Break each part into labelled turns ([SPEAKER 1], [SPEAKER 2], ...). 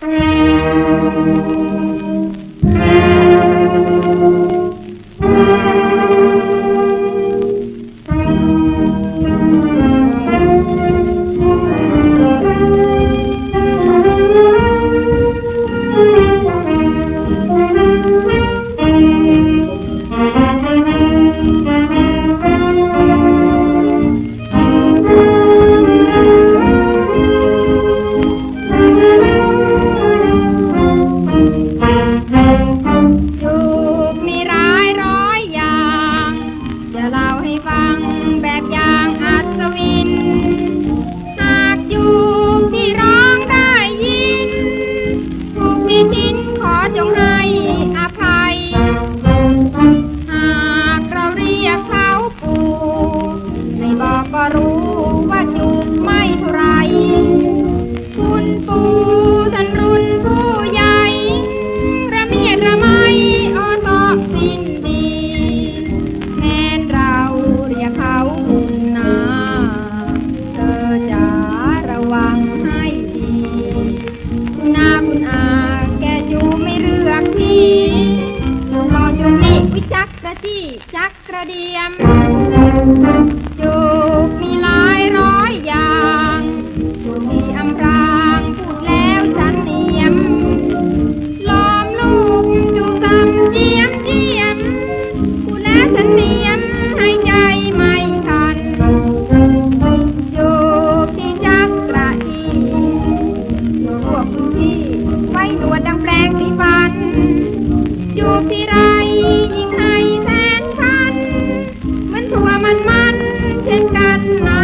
[SPEAKER 1] ก็รู้ว่าจูบไม่เท่าไรคุณปู่ท่านรุ่นผู้ใหญ่ระเมียดระไมอ้อนออกสิ้นดีแทนเราเรียกเขาคุณนาเธอจะระวังให้ดีคุณนาคุณอาแกจูบไม่เลือกที่รอจูบนี่วิจักกระจี้จักกระเดียมจูบมีหลายร้อยอย่างจูบมีอำพรางพูดแล้วฉันเนียมล้อมลูกจูบซ้ำเจียมเจียมพูดแล้วฉันเนียมให้ใจไม่ทันจูบที่จักกระจี้พวกคุณพี่ไว้หนวดดังแปลงสีฟันจูบที่ไรยิ่งให้แสนพันมันทั่วมันเช่นกันนะ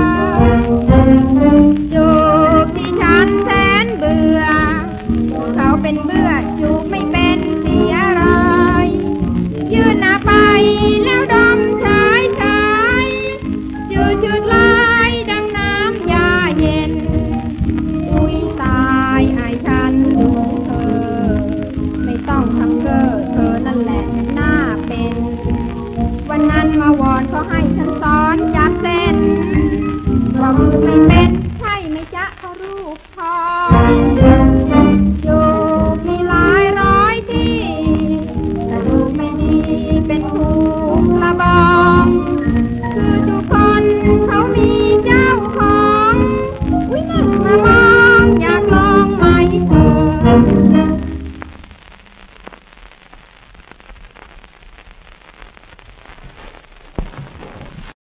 [SPEAKER 1] จูบที่ฉันแสนเบื่อเขาเป็นเบื่อจูบไม่เป็นเสียรายยืนหน้าไปแล้วดมชายยืดชืดลายดังน้ำยาเย็นอุ้ยตายไอ้ฉันดูเธอไม่ต้องทำเก้อเธอนั่นแหละหน้าเป็นวันนั้นมาวอนเขาให้ฉันสอนจับเส้นว่ามือไม่เป็น